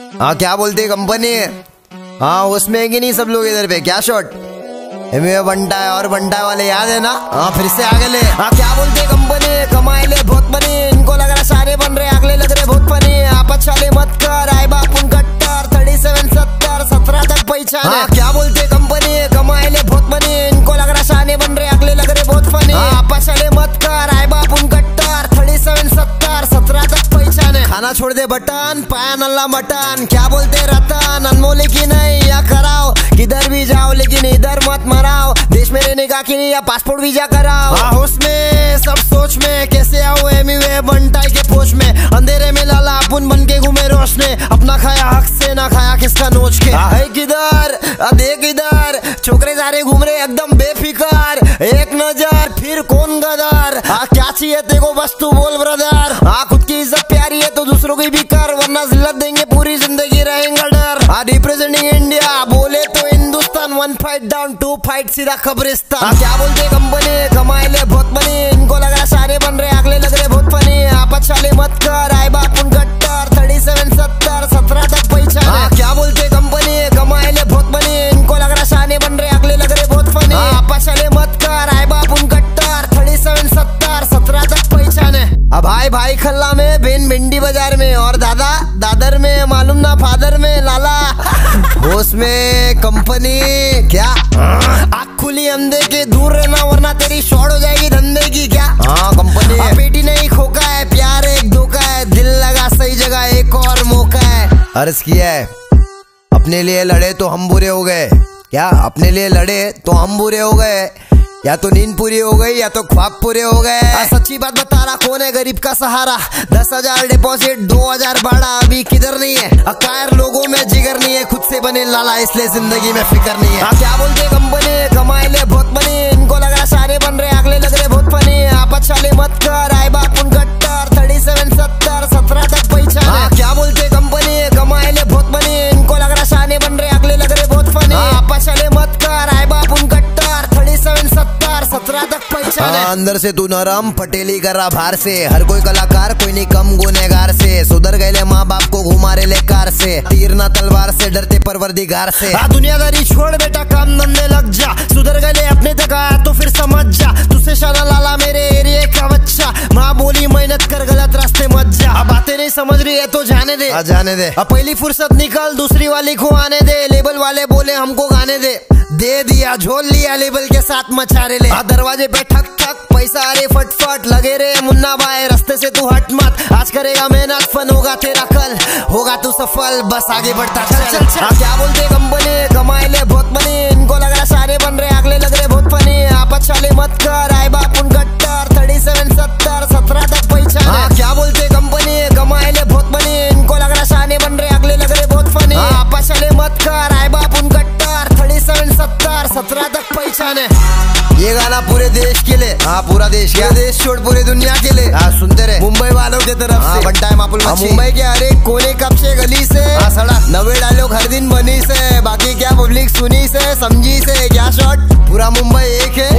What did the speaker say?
हाँ क्या बोलते कंपनी? हाँ उसमें है कि नहीं सब लोग इधर पे? क्या शॉट बनता है और बनता वाले याद है ना? हाँ फिर से आगे ले। हाँ क्या बोलते कंपनी? कमाए ले बहुत बनी, इनको लग रहा सारे बन रहे, अगले लग रहे बहुत फनी। आपस चाले मत कर, आए बापुन कट्टर 37 70 17 तक पहचान। हाँ क्या बोलते कंपनी? कमाए ले बहुत बनी, इनको लग रहा सारे बन रहे, अगले लग रहे बहुत फनी। आपस चाले मत कर, आए बापुन कट्टर 37 70 17 तक पहचान। खाना छोड़ दे बटन, पाया नल्ला मटन। क्या बोलते रतन? अनमोल की नहीं या कराओ, किधर भी जाओ लेकिन इधर मत मराओ। देश में रहने का कि नहीं या पासपोर्ट वीजा कराओ। हाँ होश में सब सोच में, कैसे आओ एमिवे बंटाई के पोष में। अंधेरे में लाला अपन बन के घूमे रोशने, अपना खाया हक से ना खाया किसका नोच के। है किधर देख इधर, छोकरे सारे घूम रहे एकदम बेफिकर। एक नजर फिर कौन गदर। क्या चाहिए तेको बस तू बोल ब्रदर। खुद की इज्जत प्यारी है तो दूसरों की भी कर, वरना जिल्लत देंगे पूरी जिंदगी रहेंगे डर। रिप्रेजेंटिंग इंडिया बोले तो हिंदुस्तान, 1 फाइट डाउन 2 फाइट सीधा कब्रिस्तान। क्या बोलते कंपनी? कमाए ले बहुत बनी, इनको लग रहा सारे बन रहे, अगले लग रहे बहुत फनी। आपस चाले मत कर, आए बापुन कट्टर 37 70 17 तक पहचान। क्या बोलते कंपनी? कमाए ले बहुत बनी, इनको लग रहा सारे बन रहे, अगले लग रहे बहुत फनी। आपस चाले मत कर, आए बापुन कट्टर 37 70 17 तक पहचान। अब भाई खल्ला में, बेन भिंडी बाजार में, और दादा दादर में, मालूम ना फादर में लाला। होश में कंपनी क्या? आँख खुली अंधे के, दूर रहना वरना तेरी शॉर्ट हो जाएगी धंधे की। क्या हाँ कंपनी? बेटी नहीं खोका है, प्यार एक धोखा है, दिल लगा सही जगह एक और मौका है। अर्ज किया है अपने लिए लड़े तो हम बुरे हो गए। क्या अपने लिए लड़े तो हम बुरे हो गए? या तो नींद पूरी हो गई या तो ख्वाब पूरे हो गए। सच्ची बात बता रहा, कौन है गरीब का सहारा? 10,000 डिपॉजिट 2,000 भाड़ा, अभी किधर नहीं है। अकायर लोगों में जिगर नहीं है, खुद से बने लाला इसलिए जिंदगी में फिक्र नहीं है। क्या बोलते कंपनी? कमाए ले बहुत बनी, इनको लग रहा सारे बन रहे, अगले लग रहे बहुत फनी। आपस चाले मत कर, आए बापुन कट्टर 37 70 17 तक पहचान। क्या बोलते कंपनी? कमाए ले बहुत बनी, इनको लग रहा सारे बन रहे, अगले लग रहे बहुत फनी। आपस चाले मत कर, आए बापुन कट्टर 37 70 17 तक पहचान। अंदर से तू नरम पटेली कर रहा बाहर से, हर कोई कलाकार कोई नहीं कम गुनेगार से। सुधर गए माँ बाप को घुमा रहे ले कार से, तीर ना तलवार से डरते परवरदिगार से। दुनियादारी छोड़ बेटा काम धंधे लग जा, सुधर गए अपने तक आया तो फिर समझ जा। तुझसे शाना लाला मेरे एरिया का बच्चा, माँ बोली मेहनत कर गलत रास्ते मत जा। अब बातें नहीं समझ रही है तो जाने दे, जाने दे। अब पहली फुर्सत निकल दूसरी वाली को आने दे। लेबल वाले बोले हमको गाने दे दिया झोल लिया लेबल के साथ मचारे ले। दरवाजे पे ठक ठक पैसा आ रे फटफट, लगे रे मुन्ना भाई रास्ते से तू हट मत। आज करेगा मेहनत फन होगा तेरा कल, होगा तू सफल बस आगे बढ़ता चल। क्या बोलते कंपनी? कमाए ले बहुत बनी, इनको लग रहा सारे बन रहे, अगले लग रहे बहुत फनी। आपस चाले मत कर, आए बापुन कट्टर 37 70 17 तक पहचान। क्या बोलते कंपनी? कमाए ले बहुत बनी, इनको लग रहा सारे बन रहे, अगले लग रहे बहुत फनी। आपस चाले मत कर, आए बापुन कट्टर 37 70 17 तक पहचान। ये गाना पूरे देश के लिए, हाँ पूरा देश, क्या देश छोड़ पूरे दुनिया के लिए। हाँ सुनते रहे मुंबई वालों की तरफ से। बनता है मापुल मच्छी, मुंबई के हर एक कोने कब से गली से। हाँ सड़क 90 डायलॉग हर दिन बनी से, बाकी क्या पब्लिक सुनी से समझी से। क्या शॉट? पूरा मुंबई एक है,